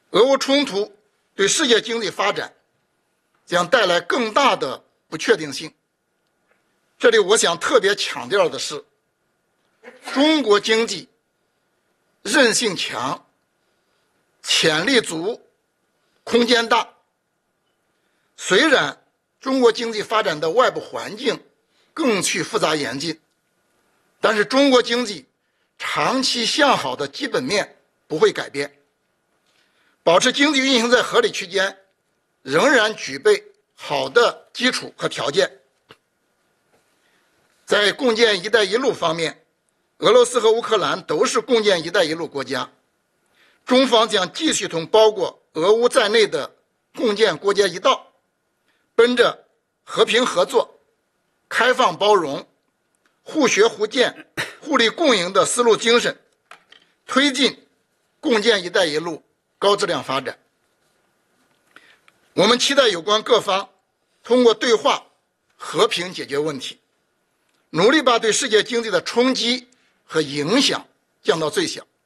俄乌冲突对世界经济发展将带来更大的不确定性。这里我想特别强调的是，中国经济韧性强，潜力足，空间大。虽然中国经济发展的外部环境更趋复杂严峻，但是中国经济长期向好的基本面不会改变，保持经济运行在合理区间，仍然具备好的基础和条件。在共建“一带一路”方面，俄罗斯和乌克兰都是共建“一带一路”国家，中方将继续同包括俄乌在内的共建国家一道，奔着和平合作、开放包容、互学互鉴、互利共赢的思路精神，推进共建“一带一路”高质量发展。我们期待有关各方通过对话和平解决问题，努力把对世界经济的冲击和影响降到最小。